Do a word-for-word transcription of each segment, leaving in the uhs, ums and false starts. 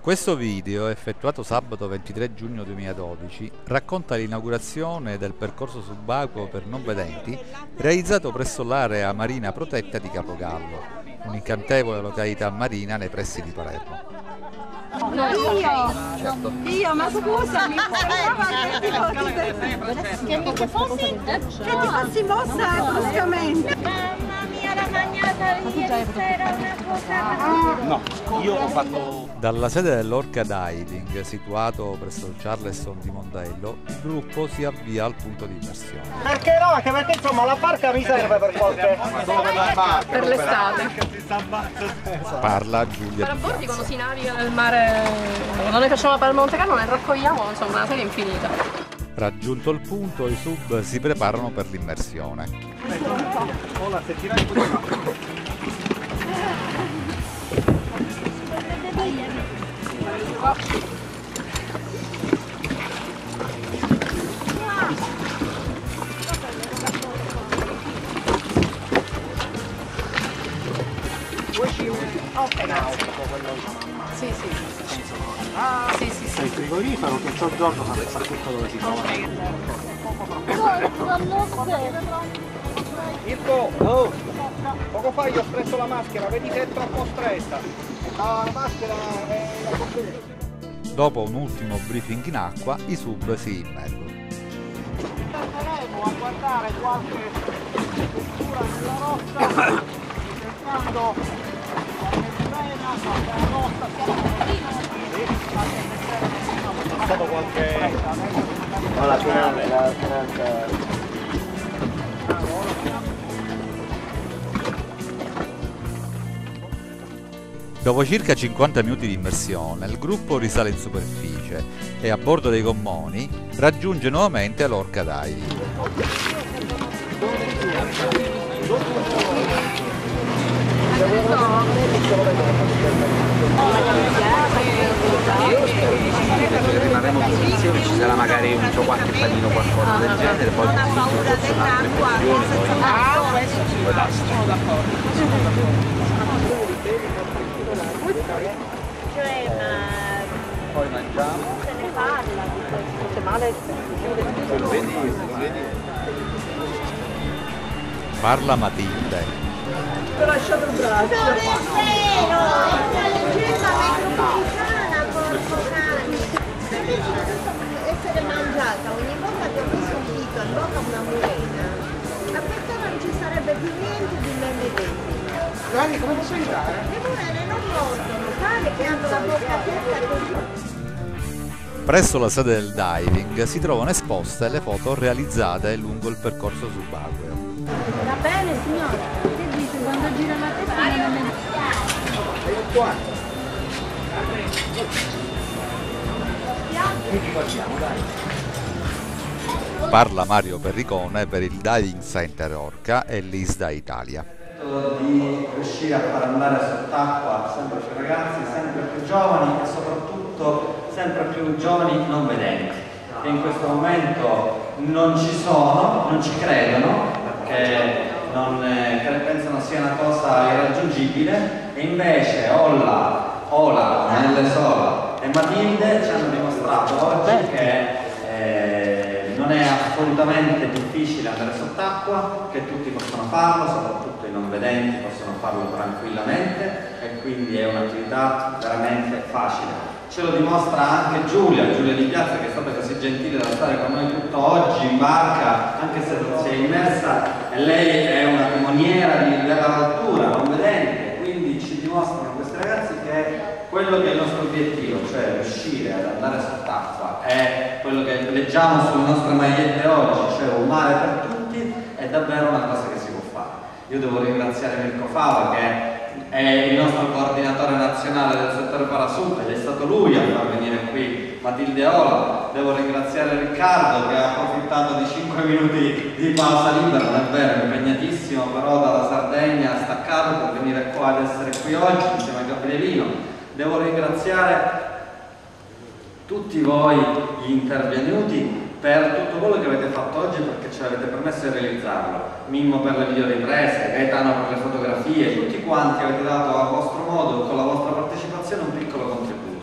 Questo video, effettuato sabato ventitré giugno duemiladodici, racconta l'inaugurazione del percorso subacqueo per non vedenti realizzato presso l'area marina protetta di Capogallo, un'incantevole località marina nei pressi di Palermo. Io, Certo. io, ma scusami, che mi fossi che ti fossi mossa bruscamente. Mamma mia, la magnata ieri sera una cosa. No, io ho fatto... Dalla sede dell'Orca Diving, situato presso il Charleston di Mondello, il gruppo si avvia al punto di immersione. Perché no? Anche perché insomma la barca mi serve per qualche... Per l'estate. Parla Giulia. Per abbordi quando si naviga nel mare, quando noi facciamo per il Monte Carlo ne raccogliamo insomma una serie infinita. Raggiunto il punto, i sub si preparano per l'immersione. Ora se tirai un po'. Sì, sì. Ah, Sì, sì, sì. il frigorifero che c'ho giorno sa tutto dove si trova. Mirko, oh, poco fa gli ho preso la maschera, vedi che è troppo stretta. No, la maschera è la completa. Dopo un ultimo briefing in acqua, i sub si immergono. Andremo a guardare qualche struttura nella rotta, cercando qualche trena, qualche rotta, c'è stato qualche... No, la finale, la finale... Dopo circa cinquanta minuti di immersione, il gruppo risale in superficie e a bordo dei gommoni raggiunge nuovamente l'Orca Diving. Rimarremo in posizione, ci sarà magari un gioco qualche panino, qualcosa del genere, poi Ho paura dell'acqua, poi basta. Cioè, ma Poi mangiamo. se ne parla di questo. Male. Vedi, vedi. Parla Matilde. Ti ho lasciato il braccio. Non è vero, è una leggenda metropolitana, porco cane. Invece di essere mangiata ogni volta che ho messo un dito in bocca a una mulena, a questa non ci sarebbe più niente di me medesima. Dani, come posso aiutare? Le mulene non possono fare che hanno la bocca aperta così. Presso la sede del diving si trovano esposte le foto realizzate lungo il percorso subacqueo. Va bene signora, che dice quando gira la testa non è... Parla Mario Perricone per il Diving Center Orca e l'I S D A Italia. Di riuscire a far andare sott'acqua sempre più ragazzi, sempre più giovani e soprattutto sempre più giovani non vedenti, che in questo momento non ci sono, non ci credono perché non, eh, pensano sia una cosa irraggiungibile, e invece Olla, Ola, Nelle Sola e Matilde ci hanno dimostrato oggi che eh, non è assolutamente difficile andare sott'acqua, che tutti possono farlo, soprattutto i non vedenti possono farlo tranquillamente, e quindi è un'attività veramente facile. Ce lo dimostra anche Giulia, Giulia Di Piazza, che è stata così gentile da stare con noi tutto oggi in barca, anche se non si è immersa, e lei è una timoniera di, dell'altura, non vedente, quindi ci dimostrano questi ragazzi che quello che è il nostro obiettivo, cioè riuscire ad andare sott'acqua, è quello che leggiamo sulle nostre magliette oggi, cioè un mare per tutti, è davvero una cosa che si può fare. Io devo ringraziare Mirko Fava, che è il nostro coordinatore nazionale del settore parasub, ed è stato lui a far venire qui Matilde Ola. Devo ringraziare Riccardo, che ha approfittato di cinque minuti di pausa libera, non è vero, è impegnatissimo, però dalla Sardegna ha staccato per venire qua ad essere qui oggi insieme a Gabrielino. Devo ringraziare tutti voi gli intervenuti per tutto quello che avete fatto oggi, perché ce l'avete permesso di realizzarlo. Mimmo per le videoriprese, Gaetano per le fotografie, tutti quanti avete dato a vostro modo, con la vostra partecipazione, un piccolo contributo.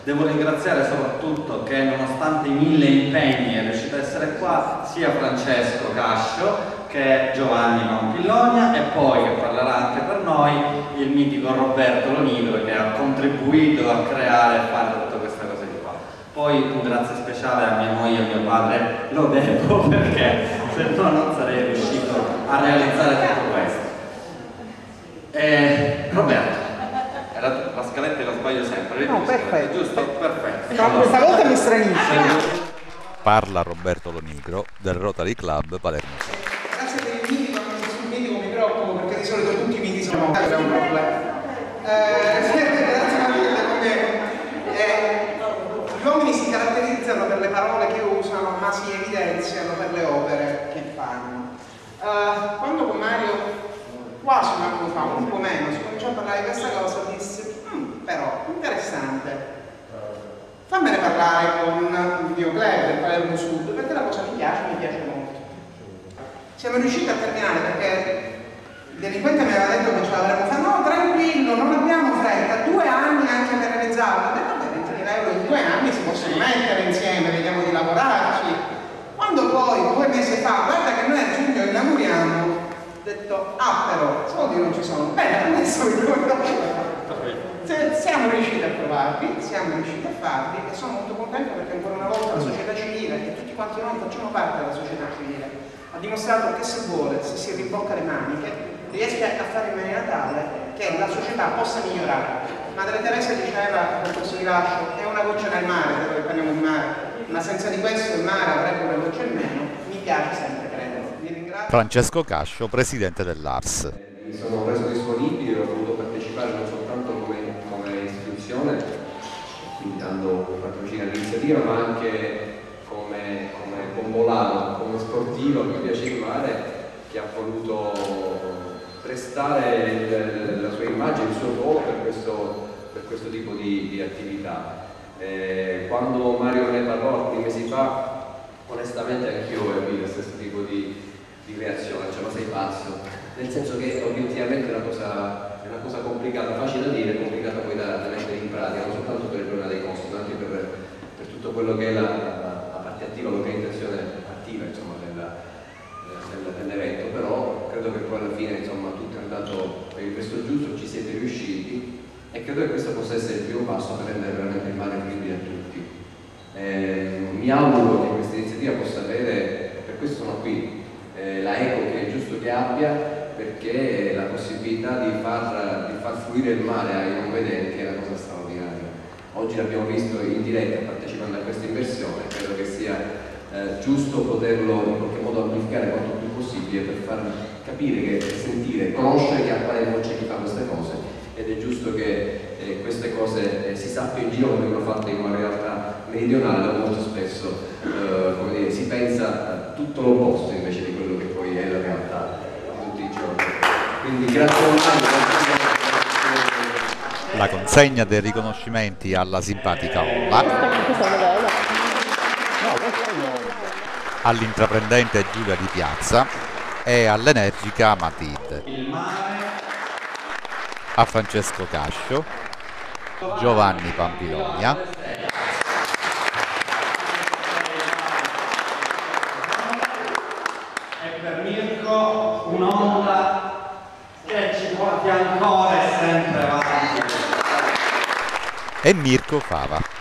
Devo ringraziare soprattutto che nonostante i mille impegni è riuscito ad essere qua sia Francesco Cascio che Giovanni Pampilonia e poi, che parlerà anche per noi, il mitico Roberto Lonigro, che ha contribuito a creare e fare tutte queste cose di qua. Poi un grazie speciale a mia moglie e a mio padre lo devo, perché se no non sarei riuscito a realizzare tutto questo. E Roberto, la, la scaletta la sbaglio sempre, no, perfetto, giusto? Perfetto. No, questa volta mi stranissimo. Parla Roberto Lonigro del Rotary Club Palermo. Grazie per il mitico, non sul mitico mi preoccupo perché di solito tutti i miti sono è un problema. Eh, grazie mille, come eh, gli uomini si caratterizzano per le parole che usano, ma si evidenziano per le opere che fanno. Uh, quando con Mario quasi un anno fa, un po' meno, si cominciò a parlare di questa cosa, dissi, mm, però, interessante, fammene parlare con il mio club del Palermo Sud, perché la cosa mi piace, mi piace molto. Siamo riusciti a terminare perché il delinquente mi aveva detto che ce l'avremmo fatto, no, tranquillo, non abbiamo fretta, due anni anche per realizzarlo. Ho detto, vabbè, ventimila euro in due anni si possono mettere insieme, vediamo di lavorarci. Quando poi, due mesi fa, guarda che noi a giugno inauguriamo, ho detto, ah però, soldi non ci sono, bene, adesso vi siamo riusciti a provarli, siamo riusciti a farli e sono molto contento perché ancora una volta la società civile, e tutti quanti noi facciamo parte della società civile, ha dimostrato che se vuole, se si rimbocca le maniche, riesce a fare in maniera tale che la società possa migliorare. Madre Teresa diceva, per questo vi lascio, è una goccia nel mare, dove parliamo di mare, ma senza di questo il mare avrebbe una goccia in meno, mi piace sempre crederlo. Vi ringrazio. Francesco Cascio, presidente dell'A R S. Mi sono reso disponibile, ho voluto partecipare non soltanto come, come istituzione, quindi dando patrocinio all'iniziativa, ma anche come, come bombolano, come sportivo, mi piace il mare, che ha voluto prestare il, la sua immagine, il suo ruolo per questo, per questo tipo di, di attività. Eh, quando Mario ne parlò alcuni mesi fa, onestamente anch'io ebbi lo stesso tipo di, di reazione, cioè ma sei pazzo, nel senso che obiettivamente è una cosa, è una cosa complicata, facile da dire, complicata poi da, da mettere in pratica, non soltanto per il problema dei costi, ma anche per, per tutto quello che è la, la, la parte attiva, l'organizzazione attiva insomma, dell'evento, però credo che poi alla fine insomma, tutto è andato per il verso giusto, ci siete riusciti e credo che questo possa essere il primo passo per rendere veramente il mare fruibile a tutti. Eh, mi auguro che questa iniziativa possa avere, per questo sono qui, eh, la eco che è giusto che abbia, perché la possibilità di far, di far fluire il mare ai non vedenti è una cosa straordinaria. Oggi l'abbiamo visto in diretta partecipando a questa inversione, credo che sia eh, giusto poterlo in qualche modo amplificare quanto più possibile per far capire, che sentire, conoscere che a Palermo c'è chi fa queste cose ed è giusto che eh, queste cose eh, si sappia in giro come vengono fatte in una realtà meridionale dove molto spesso eh, come dire, si pensa a tutto l'opposto invece di quello che poi è la realtà tutti i giorni. Quindi grazie a voi. La consegna dei riconoscimenti alla simpatica Olla, all'intraprendente Giulia Di Piazza e all'energica Matid, a Francesco Cascio, Giovanni Pampilonia, e per Mirko un'onda che ci porti ancora e sempre avanti. e Mirko Fava.